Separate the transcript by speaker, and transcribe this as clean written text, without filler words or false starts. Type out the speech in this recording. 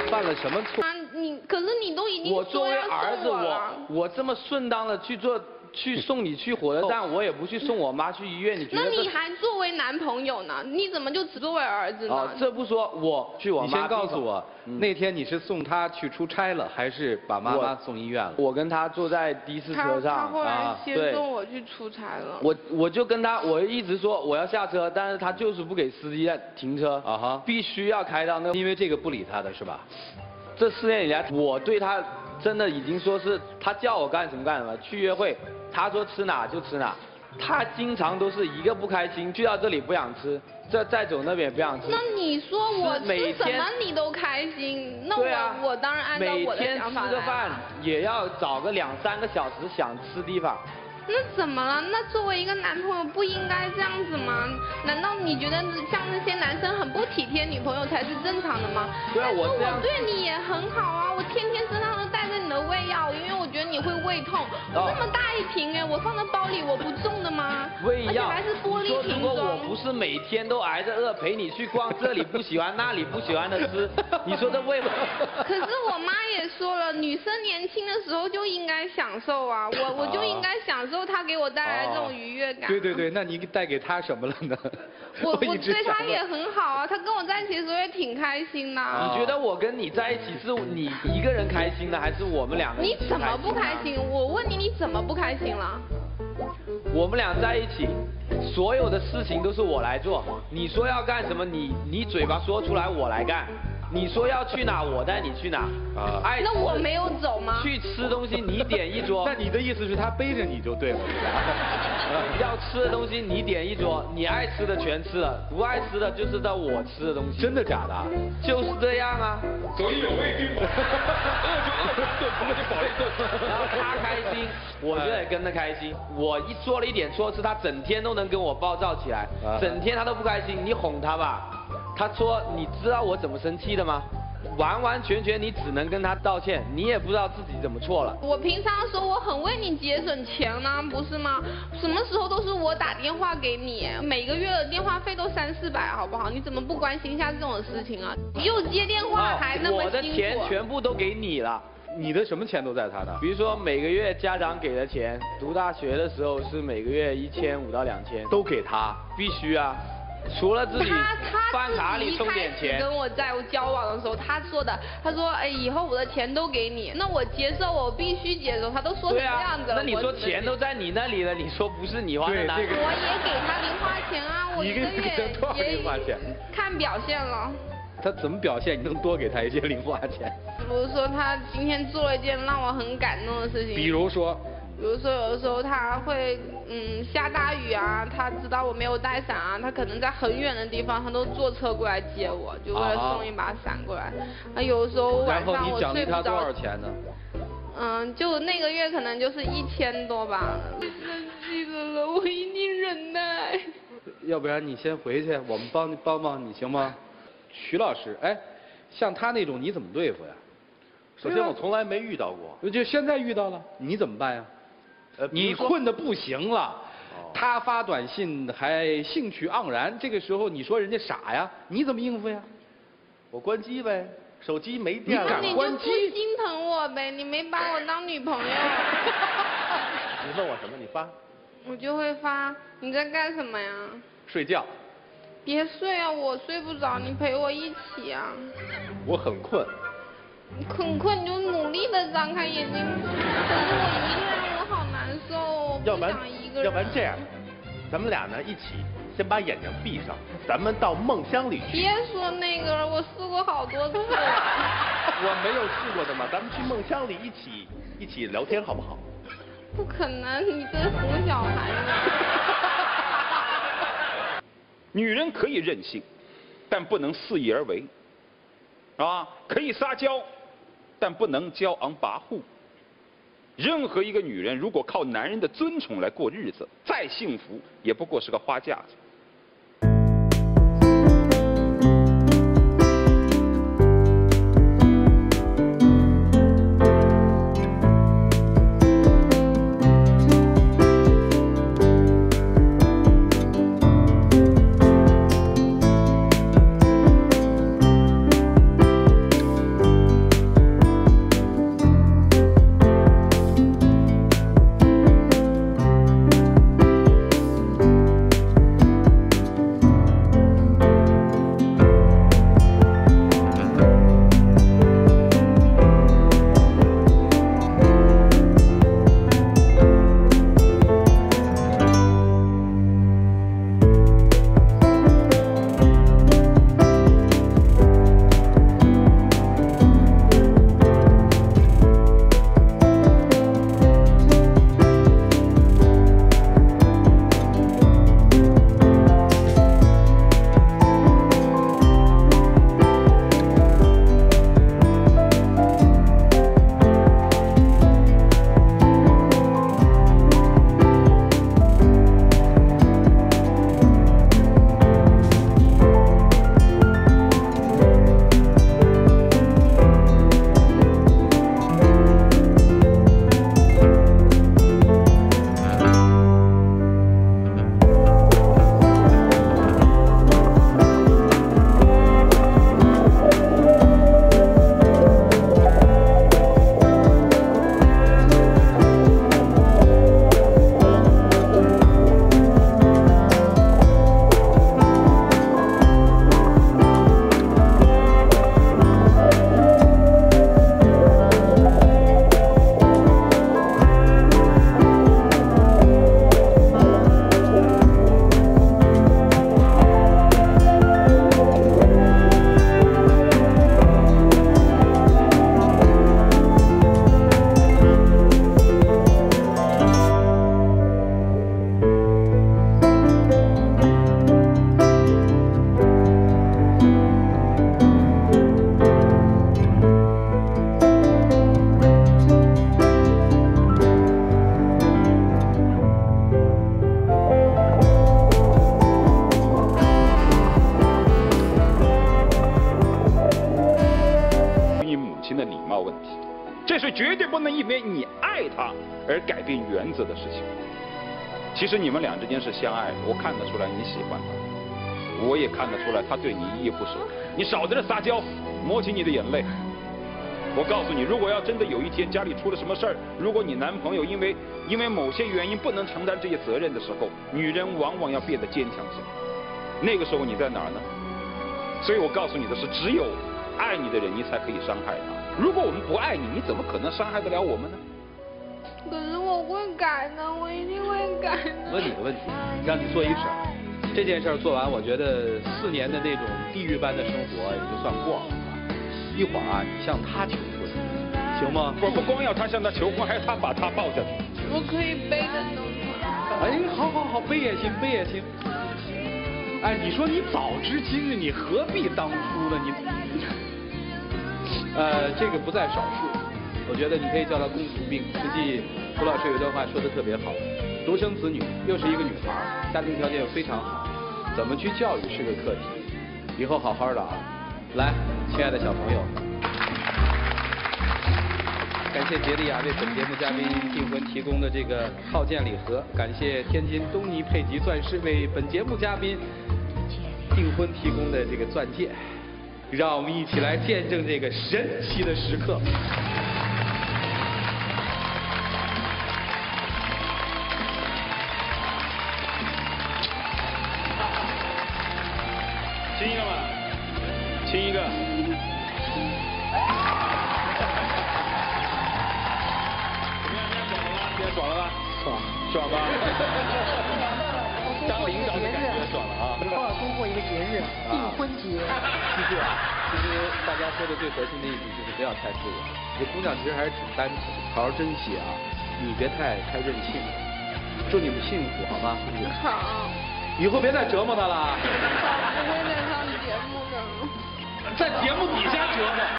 Speaker 1: 犯了什么错？
Speaker 2: 啊，可是你都已经
Speaker 1: 我作为
Speaker 2: 说要
Speaker 1: 儿子，
Speaker 2: 送我了
Speaker 1: 我这么顺当的去送你去火车站，我也不去送我妈去医院，你觉得这？
Speaker 2: 那你还作为男朋友呢？你怎么就只作为儿子呢？
Speaker 1: 哦，这不说，我去我妈。
Speaker 3: 你先告诉我，那天你是送她去出差了，还是把妈妈送医院了？
Speaker 1: 我跟他坐在的士车上
Speaker 2: 他后来先
Speaker 1: 对
Speaker 2: 送我去出差了。
Speaker 1: 我就跟他，我一直说我要下车，但是他就是不给司机停车
Speaker 3: 啊哈，
Speaker 1: 必须要开到那，
Speaker 3: 因为这个不理他的是吧？
Speaker 1: 这4年以来，我对他真的已经说是，他叫我干什么干什么，去约会，他说吃哪就吃哪，他经常都是一个不开心，去到这里不想吃，再走那边也不想吃。
Speaker 2: 那你说我吃什么你都开心，那
Speaker 1: 对啊，
Speaker 2: 我当然按照我的想法来。
Speaker 1: 每天吃个饭也要找个2、3个小时想吃地方。
Speaker 2: 那怎么了？那作为一个男朋友不应该这样子吗？难道你觉得像那些男生很不体贴女朋友才是正常的吗？
Speaker 1: 对啊，我
Speaker 2: 对你也很好啊，我天天身上都带着你的胃药，因为我觉得你会胃痛。这么大一瓶哎，我放在包里我不重的吗？
Speaker 1: 胃药，
Speaker 2: 而且还是玻璃瓶装。
Speaker 1: 如果我不是每天都挨着饿陪你去逛这里不喜欢那里不喜欢的吃，你说这胃？
Speaker 2: 可是我妈也说了，女生年轻的时候就应该享受啊，我就应该享受她给我带来这种愉悦感。
Speaker 3: 对对对，那你带给她什么了呢？
Speaker 2: 我对她也很好啊，她跟我在一起的时候也挺开心的。
Speaker 1: 你觉得我跟你在一起是你一个人开心的，还是我们2个？
Speaker 2: 你怎么不开心？我问你，你怎么不开心了？
Speaker 1: 我们俩在一起，所有的事情都是我来做。你说要干什么，你嘴巴说出来，我来干。你说要去哪，我带你去哪。啊。
Speaker 2: 那我没有走吗？
Speaker 1: 去吃东西，你点一桌。
Speaker 3: 那你的意思是他背着你就对了，是吧？
Speaker 1: 要吃的东西你点一桌，你爱吃的全吃了，不爱吃的就是在我吃的东西。
Speaker 3: 真的假的？
Speaker 1: 就是这样啊。
Speaker 4: 所以有胃病嘛。饿就饱就饱。
Speaker 1: 然后他开心，我就得跟着开心。我一做了一点错事，他整天都能跟我暴躁起来，整天他都不开心。你哄他吧。他说：“你知道我怎么生气的吗？完完全全你只能跟他道歉，你也不知道自己怎么错了。”
Speaker 2: 我平常说我很为你节省钱呢，不是吗？什么时候都是我打电话给你，每个月的电话费都300、400，好不好？你怎么不关心一下这种事情啊？又接电话还那么辛苦。
Speaker 1: 我的钱全部都给你了。
Speaker 3: 你的什么钱都在他那？
Speaker 1: 比如说每个月家长给的钱，读大学的时候是每个月1500到2000，
Speaker 3: 都给他，
Speaker 1: 必须啊。除了自己饭卡里充点钱。
Speaker 2: 跟我在交往的时候，他说的，他说，哎，以后我的钱都给你，那我接受，我必须接受。他都说成这样子了。
Speaker 1: 那你说钱都在你那里了，你说不是你花的哪？
Speaker 2: 我也给他零花钱啊，我一个月也看表现了。
Speaker 3: 他怎么表现？你能多给他一些零花钱？
Speaker 2: 比如说他今天做了一件让我很感动的事情。
Speaker 3: 比如说
Speaker 2: 有的时候他会下大雨啊，他知道我没有带伞啊，他可能在很远的地方，他都坐车过来接我，就为了送一把伞过来。有的时候晚上我睡不着。然后
Speaker 3: 你奖励他多少钱呢？
Speaker 2: 就那个月可能就是1000多吧。生气了，我一定忍耐。
Speaker 3: 要不然你先回去，我们帮帮你行吗？徐老师，哎，像他那种你怎么对付呀？
Speaker 4: 首先我从来没遇到过，
Speaker 3: 就现在遇到了，你怎么办呀？你困得不行了，他发短信还兴趣盎然，这个时候你说人家傻呀，你怎么应付呀？
Speaker 4: 我关机呗，手机没电了。
Speaker 3: 你敢关机？
Speaker 2: 你就不心疼我呗？你没把我当女朋友。
Speaker 4: 你问我什么？你发。
Speaker 2: 我就会发，你在干什么呀？
Speaker 4: 睡觉。
Speaker 2: 别睡啊，我睡不着，你陪我一起啊。
Speaker 4: 我很困。
Speaker 2: 很困你就努力的张开眼睛，可是我一个人我好难受，
Speaker 4: 要不然这样，咱们俩呢一起先把眼睛闭上，咱们到梦乡里去。
Speaker 2: 别说那个了，我试过好多次了。
Speaker 4: 我没有试过的嘛，咱们去梦乡里一起聊天好不好？
Speaker 2: 不可能，你这是哄小孩呢。
Speaker 5: 女人可以任性，但不能肆意而为，啊，可以撒娇，但不能骄昂跋扈。任何一个女人如果靠男人的尊崇来过日子，再幸福也不过是个花架子。 能因为你爱他而改变原则的事情。其实你们俩之间是相爱的，我看得出来你喜欢他，我也看得出来他对你依依不舍。你少在这撒娇，抹起你的眼泪。我告诉你，如果要真的有一天家里出了什么事儿，如果你男朋友因为某些原因不能承担这些责任的时候，女人往往要变得坚强些。那个时候你在哪儿呢？所以我告诉你的是，只有爱你的人，你才可以伤害他。如果我们不爱你，你怎么可能伤害得了我们呢？
Speaker 2: 可是我会改的，我一定会改的。
Speaker 3: 问你个问题，让你做一事儿，这件事儿做完，我觉得4年的那种地狱般的生活也就算过了。一会儿啊，你向他求婚，行吗？
Speaker 5: 我不光要他向他求婚，还要他把他抱下去。
Speaker 2: 我可以背着走吗？
Speaker 3: 哎，好，背也行，背也行。哎，你说你早知今日，你何必当初呢？这个不在少数。我觉得你可以叫她公主病。实际，胡老师有一段话说的特别好，独生子女又是一个女孩，家庭条件又非常好，怎么去教育是个课题。以后好好的啊。来，亲爱的小朋友，感谢杰利亚为本节目嘉宾订婚提供的这个套件礼盒，感谢天津东尼佩吉钻石为本节目嘉宾订婚提供的这个钻戒，让我们一起来见证这个神奇的时刻。
Speaker 5: 亲一个吧，亲一个。今天爽了吧？爽吧？当领导的感觉爽了啊！
Speaker 6: 以后要多过一个节日，订婚节。
Speaker 3: 记住啊，其实大家说的最核心的一点就是不要太自我。这姑娘其实还是挺单纯，好好珍惜啊！你别太任性了。祝你们幸福，好吗？
Speaker 2: 好。
Speaker 3: 以后别再折磨她了。
Speaker 2: 不会再上节目的。
Speaker 3: 在节目底下折磨。